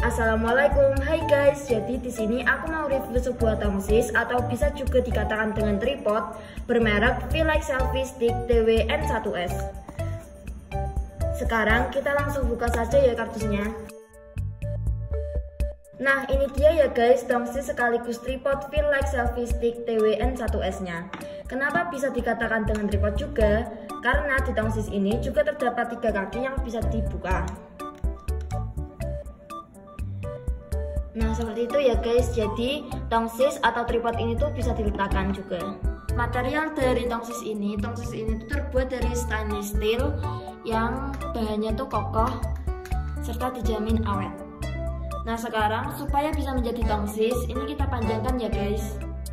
Assalamualaikum, hai guys. Jadi di sini aku mau review sebuah tongsis atau bisa juga dikatakan dengan tripod bermerek Feel Like Selfie Stick TW-N1S. Sekarang kita langsung buka saja ya kardusnya. Nah, ini dia ya guys, tongsis sekaligus tripod Feel Like Selfie Stick TW-N1S-nya. Kenapa bisa dikatakan dengan tripod juga? Karena di tongsis ini juga terdapat 3 kaki yang bisa dibuka. Nah, seperti itu ya guys. Jadi tongsis atau tripod ini tuh bisa diletakkan juga. Material dari tongsis ini tuh terbuat dari stainless steel yang bahannya tuh kokoh serta dijamin awet. Nah, sekarang supaya bisa menjadi tongsis, ini kita panjangkan ya guys.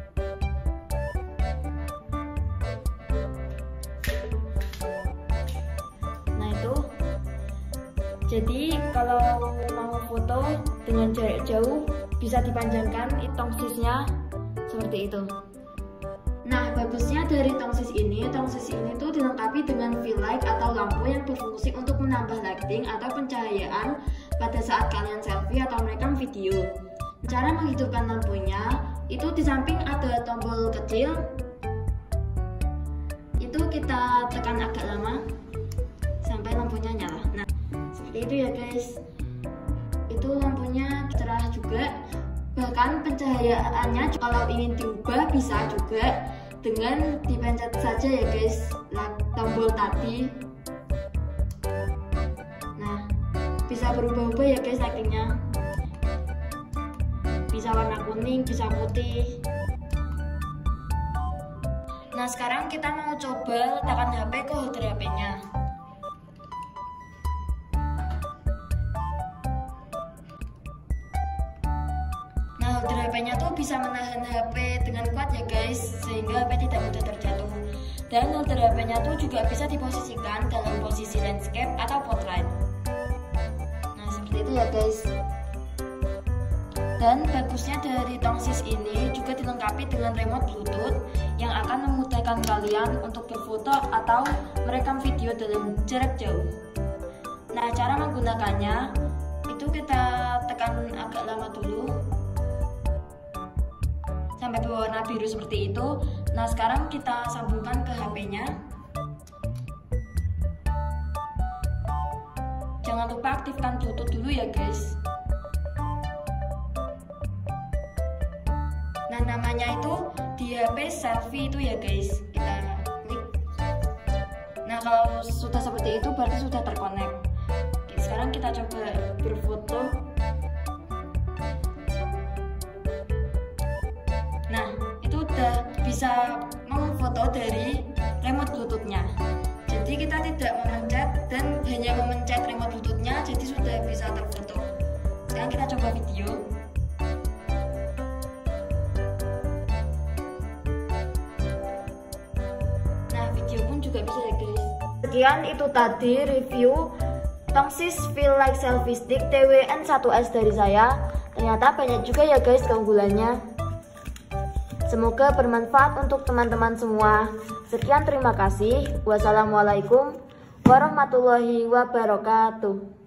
Nah, itu. Jadi kalau mau foto dengan jarak jauh bisa dipanjangkan tongsisnya seperti itu. Nah, bagusnya dari tongsis ini tuh dilengkapi dengan fill light atau lampu yang berfungsi untuk menambah lighting atau pencahayaan pada saat kalian selfie atau merekam video. Cara menghidupkan lampunya itu di samping ada tombol kecil. Itu kita tekan agak lama sampai lampunya nyala. Nah, seperti itu ya guys. Itu lampunya cerah juga. Bahkan pencahayaannya kalau ingin diubah bisa juga dengan dipencet saja ya guys tombol tadi. Nah, bisa berubah-ubah ya guys lightingnya. Bisa warna kuning, bisa putih. Nah, sekarang kita mau coba letakkan HP ke holder HP-nya. Holder HP-nya tuh bisa menahan HP dengan kuat ya guys, sehingga HP tidak mudah terjatuh. Dan holder HP-nya tuh juga bisa diposisikan dalam posisi landscape atau portrait. Nah, seperti itu ya guys. Dan bagusnya dari tongsis ini juga dilengkapi dengan remote Bluetooth yang akan memudahkan kalian untuk berfoto atau merekam video dalam jarak jauh. Nah, cara menggunakannya itu kita tekan agak lama dulu sampai berwarna biru seperti itu. Nah, sekarang kita sambungkan ke HP-nya. Jangan lupa aktifkan Bluetooth dulu ya guys. Nah, namanya itu di HP selfie itu ya guys. Kita klik. Nah, kalau sudah seperti itu berarti sudah terkonek. Oke, sekarang kita coba berfoto. Nah, itu udah bisa memfoto dari remote Bluetooth-nya. Jadi kita tidak memencet dan hanya memencet remote Bluetooth-nya, jadi sudah bisa terfoto. Sekarang kita coba video. Nah, video pun juga bisa ya guys. Sekian itu tadi review tongsis Feel Like Selfie Stick TW-N1S dari saya. Ternyata banyak juga ya guys keunggulannya. Semoga bermanfaat untuk teman-teman semua. Sekian, terima kasih. Wassalamualaikum warahmatullahi wabarakatuh.